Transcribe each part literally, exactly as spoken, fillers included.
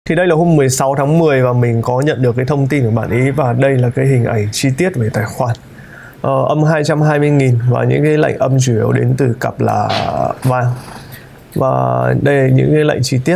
Thì đây là hôm mười sáu tháng mười và mình có nhận được cái thông tin của bạn ý, và đây là cái hình ảnh chi tiết về tài khoản. Ờ, âm hai trăm hai mươi nghìn và những cái lệnh âm chủ yếu đến từ cặp là vàng. Và đây là những cái lệnh chi tiết.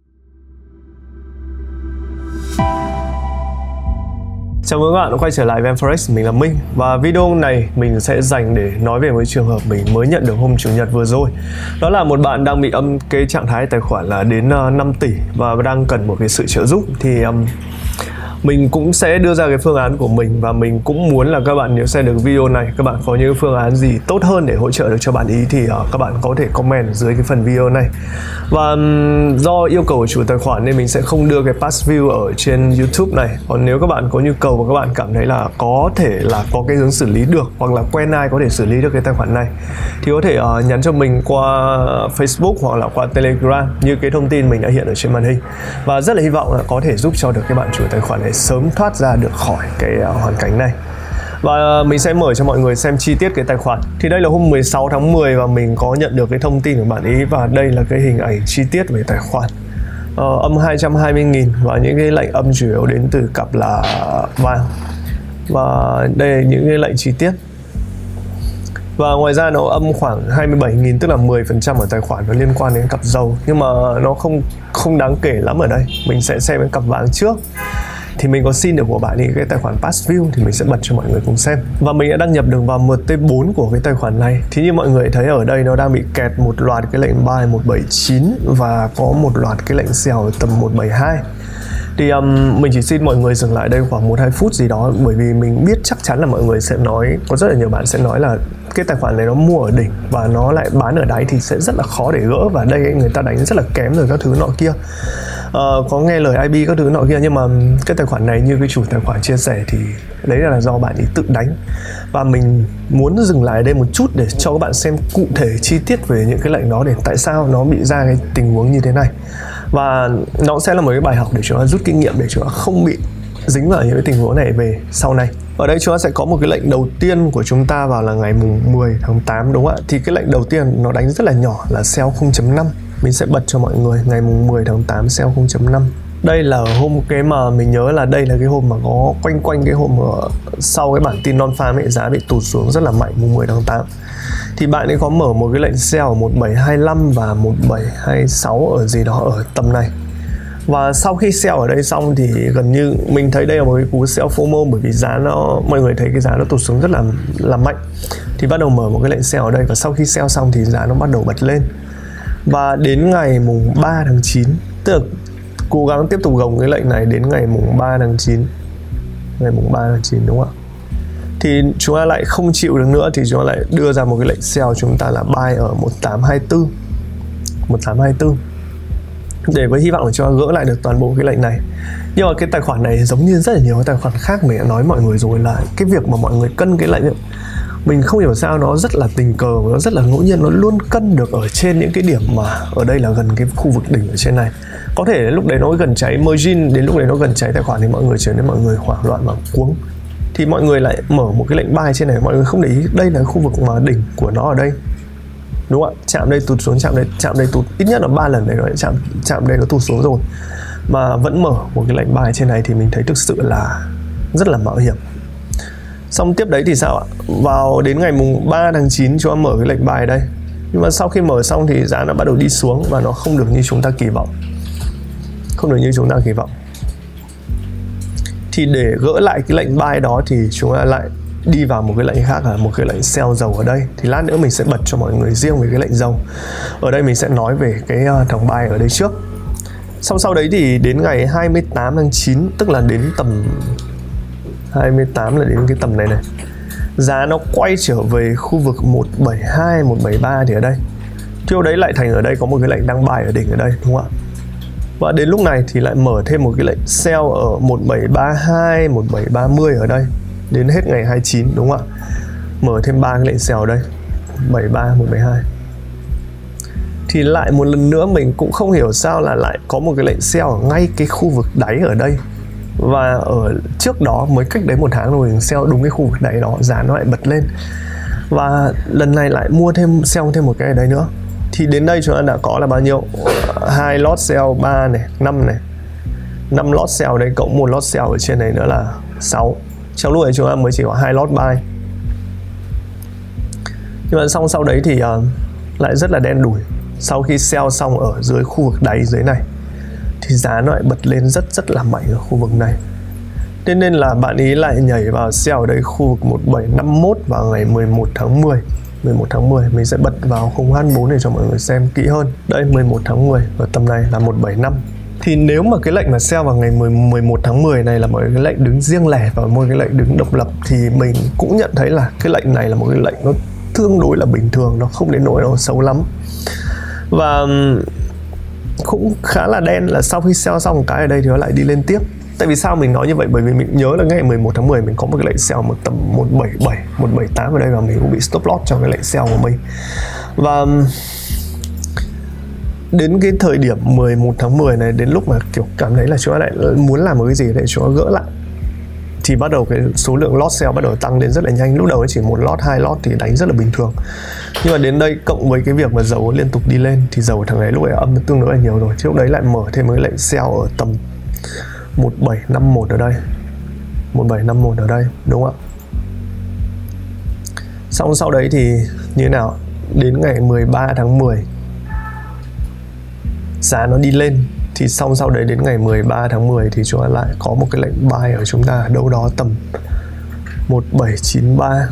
Chào mừng các bạn đã quay trở lại với em Forex, mình là Minh. Và video này mình sẽ dành để nói về một trường hợp mình mới nhận được hôm Chủ nhật vừa rồi. Đó là một bạn đang bị âm cái trạng thái tài khoản là đến năm tỷ và đang cần một cái sự trợ giúp. Thì um, mình cũng sẽ đưa ra cái phương án của mình, và mình cũng muốn là các bạn nếu xem được video này, các bạn có những phương án gì tốt hơn để hỗ trợ được cho bạn ý thì uh, các bạn có thể comment ở dưới cái phần video này. Và um, do yêu cầu của chủ tài khoản nên mình sẽ không đưa cái past view ở trên YouTube này. Còn nếu các bạn có nhu cầu và các bạn cảm thấy là có thể là có cái hướng xử lý được, hoặc là quen ai có thể xử lý được cái tài khoản này, thì có thể uh, nhắn cho mình qua Facebook hoặc là qua Telegram như cái thông tin mình đã hiện ở trên màn hình. Và rất là hy vọng là có thể giúp cho được cái bạn chủ tài khoản này sớm thoát ra được khỏi cái uh, hoàn cảnh này. Và mình sẽ mở cho mọi người xem chi tiết cái tài khoản. Thì đây là hôm mười sáu tháng mười và mình có nhận được cái thông tin của bạn ý, và đây là cái hình ảnh chi tiết về tài khoản. Ờ, âm hai trăm hai mươi nghìn và những cái lệnh âm chủ yếu đến từ cặp là vàng. Và đây là những cái lệnh chi tiết. Và ngoài ra nó âm khoảng hai mươi bảy nghìn, tức là mười phần trăm ở tài khoản nó liên quan đến cặp dầu, nhưng mà nó không không đáng kể lắm ở đây. Mình sẽ xem cái cặp vàng trước. Thì mình có xin được của bạn ấy cái tài khoản past view, thì mình sẽ bật cho mọi người cùng xem. Và mình đã đăng nhập được vào em tê bốn của cái tài khoản này. Thì như mọi người thấy ở đây nó đang bị kẹt một loạt cái lệnh buy một bảy chín và có một loạt cái lệnh sell ở tầm một bảy hai. Thì um, mình chỉ xin mọi người dừng lại đây khoảng một hai phút gì đó, bởi vì mình biết chắc chắn là mọi người sẽ nói, có rất là nhiều bạn sẽ nói là cái tài khoản này nó mua ở đỉnh và nó lại bán ở đáy thì sẽ rất là khó để gỡ, và đây người ta đánh rất là kém rồi các thứ nọ kia. Uh, có nghe lời i bê các thứ nọ kia, nhưng mà cái tài khoản này như cái chủ tài khoản chia sẻ thì đấy là do bạn ấy tự đánh. Và mình muốn dừng lại đây một chút để cho các bạn xem cụ thể chi tiết về những cái lệnh đó, để tại sao nó bị ra cái tình huống như thế này. Và nó sẽ là một cái bài học để chúng ta rút kinh nghiệm, để chúng ta không bị dính vào những cái tình huống này về sau này. Ở đây chúng ta sẽ có một cái lệnh đầu tiên của chúng ta vào là ngày mùng mười tháng tám, đúng không ạ? Thì cái lệnh đầu tiên nó đánh rất là nhỏ là sell không chấm năm. Mình sẽ bật cho mọi người ngày mùng mười tháng tám sell không chấm năm. Đây là hôm cái mà mình nhớ là đây là cái hôm mà có quanh quanh cái hôm ở sau cái bản tin non farm ấy, giá bị tụt xuống rất là mạnh mùng mười tháng tám. Thì bạn ấy có mở một cái lệnh sell ở một bảy hai lăm và một bảy hai sáu ở gì đó ở tầm này. Và sau khi sell ở đây xong thì gần như mình thấy đây là một cái cú sell FOMO, bởi vì giá nó, mọi người thấy cái giá nó tụt xuống rất là là mạnh. Thì bắt đầu mở một cái lệnh sell ở đây, và sau khi sell xong thì giá nó bắt đầu bật lên. Và đến ngày mùng ba tháng chín, tức là cố gắng tiếp tục gồng cái lệnh này đến ngày mùng ba tháng chín. Ngày mùng ba tháng chín đúng không ạ? Thì chúng ta lại không chịu được nữa, thì chúng ta lại đưa ra một cái lệnh sell, chúng ta là buy ở một tám hai tư. một tám hai tư. Để với hy vọng để cho gỡ lại được toàn bộ cái lệnh này. Nhưng mà cái tài khoản này giống như rất là nhiều cái tài khoản khác mình đã nói mọi người rồi, là cái việc mà mọi người cân cái lệnh ấy, mình không hiểu sao nó rất là tình cờ, nó rất là ngẫu nhiên, nó luôn cân được ở trên những cái điểm mà ở đây là gần cái khu vực đỉnh ở trên này. Có thể đến lúc đấy nó gần cháy margin, đến lúc đấy nó gần cháy tài khoản thì mọi người trở nên mọi người hoảng loạn và cuống. Thì mọi người lại mở một cái lệnh buy trên này, mọi người không để ý đây là khu vực mà đỉnh của nó ở đây. Đúng không ạ? Chạm đây tụt xuống, chạm đây, chạm đây tụt ít nhất là ba lần này rồi, chạm chạm đây nó tụt xuống rồi. Mà vẫn mở một cái lệnh buy trên này thì mình thấy thực sự là rất là mạo hiểm. Xong tiếp đấy thì sao ạ? Vào đến ngày mùng ba tháng chín chúng ta mở cái lệnh buy đây. Nhưng mà sau khi mở xong thì giá nó bắt đầu đi xuống và nó không được như chúng ta kỳ vọng. Không được như chúng ta kỳ vọng. Thì để gỡ lại cái lệnh buy đó thì chúng ta lại đi vào một cái lệnh khác, là một cái lệnh sell dầu ở đây. Thì lát nữa mình sẽ bật cho mọi người riêng về cái lệnh dầu. Ở đây mình sẽ nói về cái thằng buy ở đây trước. Xong sau đấy thì đến ngày hai mươi tám tháng chín, tức là đến tầm hai mươi tám là đến cái tầm này này, giá nó quay trở về khu vực một bảy hai, một bảy ba thì ở đây. Thì đấy lại thành ở đây có một cái lệnh đang buy ở đỉnh ở đây, đúng không ạ? Và đến lúc này thì lại mở thêm một cái lệnh sell ở một bảy ba hai, một bảy ba mươi ở đây. Đến hết ngày hai mươi chín, đúng không ạ? Mở thêm ba cái lệnh sell ở đây, bảy ba, một bảy hai. Thì lại một lần nữa mình cũng không hiểu sao là lại có một cái lệnh sell ở ngay cái khu vực đáy ở đây. Và ở trước đó mới cách đấy một tháng rồi mình sell đúng cái khu vực đáy đó, giá nó lại bật lên. Và lần này lại mua thêm, sell thêm một cái ở đây nữa. Thì đến đây chúng ta đã có là bao nhiêu? Hai lot sell, ba này, năm này, năm lót sell đây cộng một lót sell ở trên này nữa là sáu. Trong lúc ấy chúng ta mới chỉ có hai lót buy. Nhưng mà xong sau đấy thì uh, lại rất là đen đủi. Sau khi sell xong ở dưới khu vực đáy dưới này thì giá nó lại bật lên rất rất là mạnh ở khu vực này. Thế nên là bạn ý lại nhảy vào sell ở đây khu vực một bảy năm mốt vào ngày mười một tháng mười. mười một tháng mười mình sẽ bật vào khung H bốn để cho mọi người xem kỹ hơn. Đây mười một tháng mười và tầm này là một bảy năm. Thì nếu mà cái lệnh mà sell vào ngày mười một tháng mười này là một cái lệnh đứng riêng lẻ và một cái lệnh đứng độc lập thì mình cũng nhận thấy là cái lệnh này là một cái lệnh nó tương đối là bình thường, nó không đến nỗi nó xấu lắm. Và cũng khá là đen là sau khi sell xong một cái ở đây thì nó lại đi lên tiếp. Tại vì sao mình nói như vậy? Bởi vì mình nhớ là ngày mười một tháng mười mình có một cái lệnh sell một tầm một bảy bảy, một bảy tám ở đây và mình cũng bị stop loss trong cái lệnh sell của mình. Và đến cái thời điểm mười một tháng mười này, đến lúc mà kiểu cảm thấy là chúng ta lại muốn làm một cái gì để chúng ta gỡ lại thì bắt đầu cái số lượng lót sell bắt đầu tăng lên rất là nhanh. Lúc đầu chỉ một lót, hai lót thì đánh rất là bình thường. Nhưng mà đến đây cộng với cái việc mà dầu liên tục đi lên thì dầu thằng ấy lúc ấy âm tương đối là nhiều rồi. Thì lúc đấy lại mở thêm một cái lệnh sell ở tầm một bảy năm mốt ở đây. một bảy năm mốt ở đây, đúng không ạ? Xong sau đấy thì như thế nào? Đến ngày mười ba tháng mười giá nó đi lên. Thì xong sau đấy đến ngày mười ba tháng mười thì chúng ta lại có một cái lệnh buy ở chúng ta ở đâu đó tầm một bảy chín ba.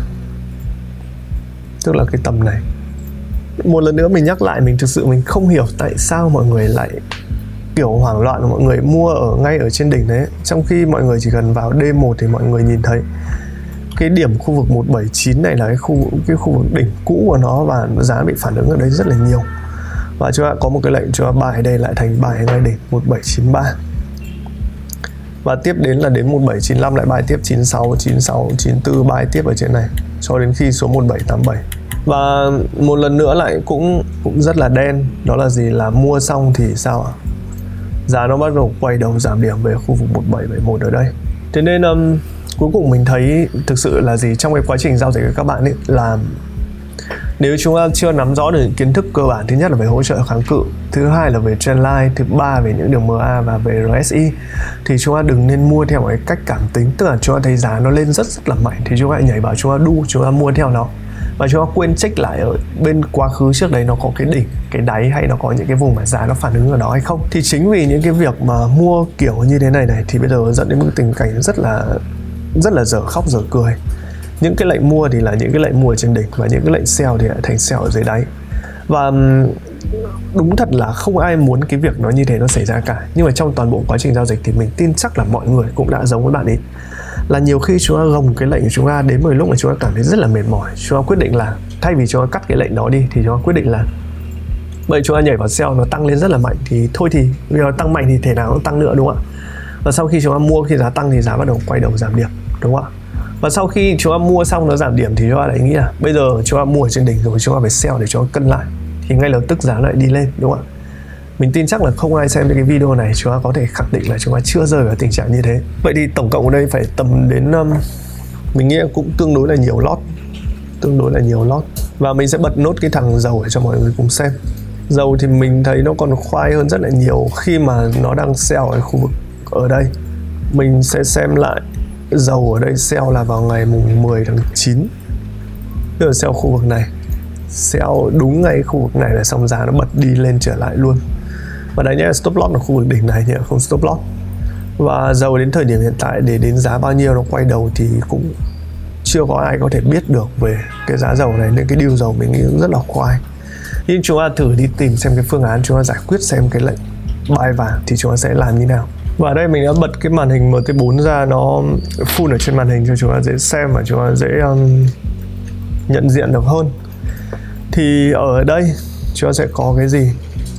Tức là cái tầm này. Một lần nữa mình nhắc lại, mình thực sự mình không hiểu tại sao mọi người lại kiểu hoảng loạn, mọi người mua ở ngay ở trên đỉnh đấy. Trong khi mọi người chỉ cần vào D một thì mọi người nhìn thấy cái điểm khu vực một bảy chín này là cái khu, cái khu vực đỉnh cũ của nó và giá bị phản ứng ở đây rất là nhiều. Và chúng ta có một cái lệnh cho bài đây lại thành bài ngay đỉnh một bảy chín ba. Và tiếp đến là đến một bảy chín lăm lại bài tiếp chín sáu, chín sáu, chín tư bài tiếp ở trên này cho đến khi số một bảy tám bảy. Và một lần nữa lại cũng cũng rất là đen, đó là gì? Là mua xong thì sao ạ? Giá nó bắt đầu quay đầu giảm điểm về khu vực một bảy bảy mốt ở đây. Thế nên um, cuối cùng mình thấy thực sự là gì? Trong cái quá trình giao dịch của các bạn ấy là nếu chúng ta chưa nắm rõ được những kiến thức cơ bản, thứ nhất là về hỗ trợ kháng cự, thứ hai là về trendline, thứ ba về những đường em a và về rờ ét i, thì chúng ta đừng nên mua theo cái cách cảm tính. Tức là chúng ta thấy giá nó lên rất rất là mạnh thì chúng ta nhảy vào chúng ta đu, chúng ta mua theo nó và chúng ta quên check lại ở bên quá khứ trước đấy nó có cái đỉnh, cái đáy hay nó có những cái vùng mà giá nó phản ứng ở đó hay không. Thì chính vì những cái việc mà mua kiểu như thế này này thì bây giờ dẫn đến một tình cảnh rất là rất là dở khóc dở cười. Những cái lệnh mua thì là những cái lệnh mua trên đỉnh và những cái lệnh sell thì lại thành sell ở dưới đáy. Và đúng thật là không ai muốn cái việc nó như thế nó xảy ra cả. Nhưng mà trong toàn bộ quá trình giao dịch thì mình tin chắc là mọi người cũng đã giống với bạn ấy. Là nhiều khi chúng ta gồng cái lệnh của chúng ta đến một lúc mà chúng ta cảm thấy rất là mệt mỏi, chúng ta quyết định là thay vì chúng ta cắt cái lệnh đó đi thì chúng ta quyết định là vậy chúng ta nhảy vào sell, nó tăng lên rất là mạnh thì thôi thì bây giờ tăng mạnh thì thể nào nó tăng nữa, đúng không ạ? Và sau khi chúng ta mua, khi giá tăng thì giá bắt đầu quay đầu giảm điểm, đúng không ạ? Và sau khi chúng ta mua xong nó giảm điểm thì chúng ta lại nghĩ là bây giờ chúng ta mua ở trên đỉnh rồi, chúng ta phải sell để cho nó cân lại thì ngay lập tức giá lại đi lên, đúng không ạ? Mình tin chắc là không ai xem cái video này chúng ta có thể khẳng định là chúng ta chưa rơi vào tình trạng như thế. Vậy thì tổng cộng ở đây phải tầm đến um, mình nghĩ cũng tương đối là nhiều lót, tương đối là nhiều lót. Và mình sẽ bật nốt cái thằng dầu để cho mọi người cùng xem. Dầu thì mình thấy nó còn khoai hơn rất là nhiều khi mà nó đang sell ở khu vực ở đây. Mình sẽ xem lại dầu ở đây sell là vào ngày mùng mười tháng chín. Tức là sell khu vực này, sell đúng ngay khu vực này là xong giá nó bật đi lên trở lại luôn. Và đấy nhé, stop loss ở khu vực đỉnh này nhé, không stop loss. Và dầu đến thời điểm hiện tại để đến giá bao nhiêu nó quay đầu thì cũng chưa có ai có thể biết được về cái giá dầu này, nên cái deal dầu mình nghĩ rất là khoai. Nhưng chúng ta thử đi tìm xem cái phương án chúng ta giải quyết xem cái lệnh buy vàng thì chúng ta sẽ làm như nào. Và ở đây mình đã bật cái màn hình M T bốn ra, nó full ở trên màn hình cho chúng ta dễ xem và chúng ta dễ um, nhận diện được hơn. Thì ở đây chúng ta sẽ có cái gì?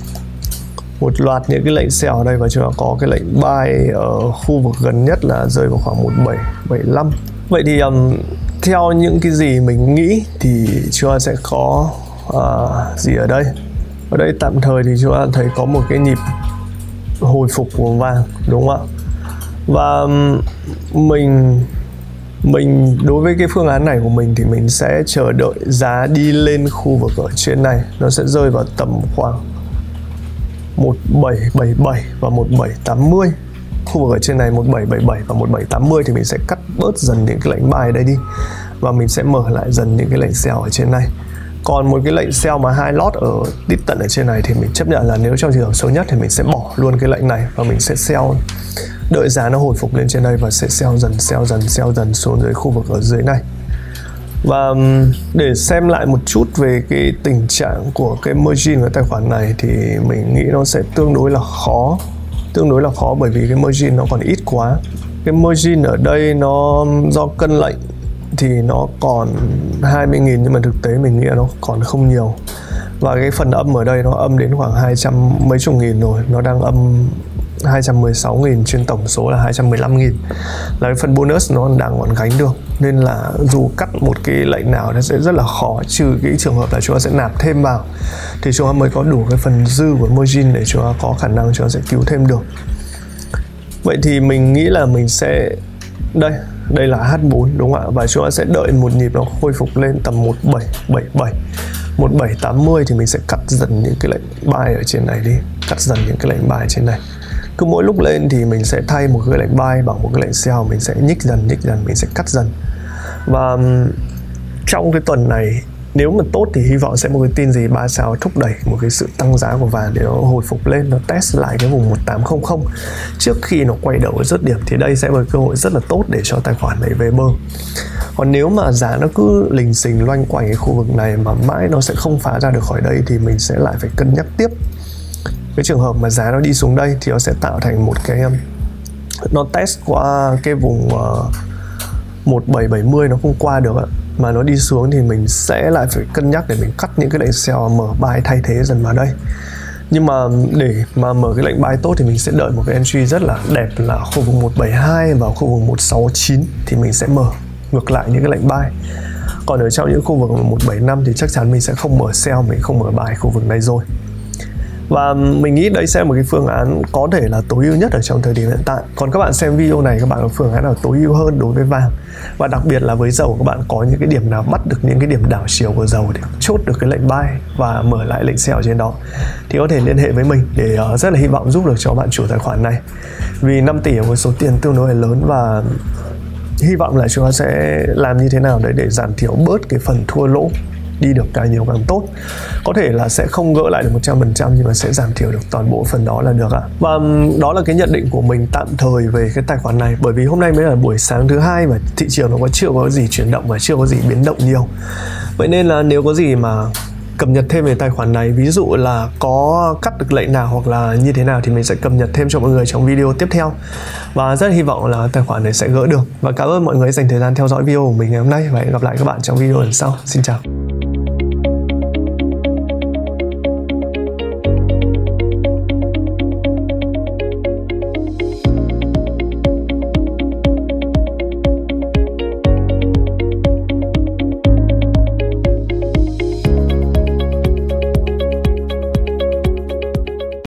Một loạt những cái lệnh sell ở đây và chúng ta có cái lệnh buy ở khu vực gần nhất là rơi vào khoảng một bảy bảy lăm. Vậy thì um, theo những cái gì mình nghĩ thì chúng ta sẽ có uh, gì ở đây? Ở đây tạm thời thì chúng ta thấy có một cái nhịp hồi phục của vàng, đúng không ạ? Và um, mình mình đối với cái phương án này của mình thì mình sẽ chờ đợi giá đi lên khu vực ở trên này, nó sẽ rơi vào tầm khoảng một bảy bảy bảy và một bảy tám mươi. khu vực ở trên này một bảy bảy bảy và một bảy tám mươi thì mình sẽ cắt bớt dần những cái lệnh buy ở đây đi, và mình sẽ mở lại dần những cái lệnh sell ở trên này. Còn một cái lệnh sell mà hai lót ở đít tận ở trên này thì mình chấp nhận là nếu trong trường hợp xấu nhất thì mình sẽ bỏ luôn cái lệnh này và mình sẽ sell, đợi giá nó hồi phục lên trên đây và sẽ sell dần sell dần sell dần xuống dưới khu vực ở dưới này. Và để xem lại một chút về cái tình trạng của cái margin của tài khoản này thì mình nghĩ nó sẽ tương đối là khó tương đối là khó bởi vì cái margin nó còn ít quá. Cái margin ở đây nó do cân lệnh thì nó còn hai mươi nghìn, nhưng mà thực tế mình nghĩ là nó còn không nhiều. Và cái phần âm ở đây nó âm đến khoảng hai trăm mấy chục nghìn rồi, nó đang âm hai trăm mười sáu nghìn trên tổng số là hai trăm mười lăm nghìn, là cái phần bonus nó đang còn gánh được. Nên là dù cắt một cái lệnh nào nó sẽ rất là khó, trừ cái trường hợp là chúng ta sẽ nạp thêm vào thì chúng ta mới có đủ cái phần dư của margin để chúng ta có khả năng chúng ta sẽ cứu thêm được. Vậy thì mình nghĩ là mình sẽ đây đây là H bốn đúng không ạ, và chúng ta sẽ đợi một nhịp nó khôi phục lên tầm một bảy bảy bảy, một bảy tám mươi thì mình sẽ cắt dần những cái lệnh buy ở trên này đi, cắt dần những cái lệnh buy trên này. Cứ mỗi lúc lên thì mình sẽ thay một cái lệnh buy bằng một cái lệnh sell, mình sẽ nhích dần nhích dần, mình sẽ cắt dần. Và trong cái tuần này nếu mà tốt thì hy vọng sẽ một cái tin gì ba sao thúc đẩy một cái sự tăng giá của vàng để nó hồi phục lên, nó test lại cái vùng một tám không không trước khi nó quay đầu ở rớt điểm, thì đây sẽ là một cơ hội rất là tốt để cho tài khoản này về bơ. Còn nếu mà giá nó cứ lình xình loanh quanh cái khu vực này mà mãi nó sẽ không phá ra được khỏi đây thì mình sẽ lại phải cân nhắc tiếp. Cái trường hợp mà giá nó đi xuống đây thì nó sẽ tạo thành một cái nó test qua cái vùng uh, một bảy bảy mươi nó không qua được ạ, mà nó đi xuống thì mình sẽ lại phải cân nhắc để mình cắt những cái lệnh sell mở buy thay thế dần vào đây. Nhưng mà để mà mở cái lệnh buy tốt thì mình sẽ đợi một cái entry rất là đẹp là khu vực một bảy hai và khu vực một sáu chín thì mình sẽ mở ngược lại những cái lệnh buy. Còn ở trong những khu vực một bảy năm thì chắc chắn mình sẽ không mở sell, mình không mở buy khu vực này rồi. Và mình nghĩ đây sẽ là một cái phương án có thể là tối ưu nhất ở trong thời điểm hiện tại. Còn các bạn xem video này, các bạn có phương án nào tối ưu hơn đối với vàng? Và đặc biệt là với dầu, các bạn có những cái điểm nào bắt được những cái điểm đảo chiều của dầu để chốt được cái lệnh buy và mở lại lệnh sell trên đó thì có thể liên hệ với mình để uh, rất là hy vọng giúp được cho bạn chủ tài khoản này. Vì năm tỷ là một số tiền tương đối là lớn và hy vọng là chúng ta sẽ làm như thế nào đấy để giảm thiểu bớt cái phần thua lỗ, đi được càng nhiều càng tốt. Có thể là sẽ không gỡ lại được một trăm phần trăm nhưng mà sẽ giảm thiểu được toàn bộ phần đó là được ạ. Và đó là cái nhận định của mình tạm thời về cái tài khoản này, bởi vì hôm nay mới là buổi sáng thứ hai và thị trường nó có chưa có gì chuyển động và chưa có gì biến động nhiều. Vậy nên là nếu có gì mà cập nhật thêm về tài khoản này, ví dụ là có cắt được lệnh nào hoặc là như thế nào thì mình sẽ cập nhật thêm cho mọi người trong video tiếp theo. Và rất hy vọng là tài khoản này sẽ gỡ được. Và cảm ơn mọi người dành thời gian theo dõi video của mình ngày hôm nay và hẹn gặp lại các bạn trong video lần sau. Xin chào.